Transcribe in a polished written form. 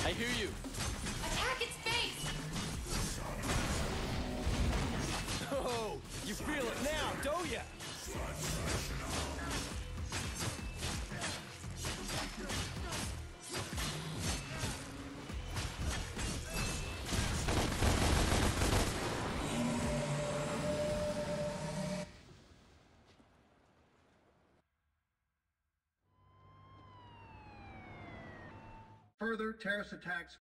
I hear you. Attack its base! Oh, you feel it now, don't ya? Further terrorist attacks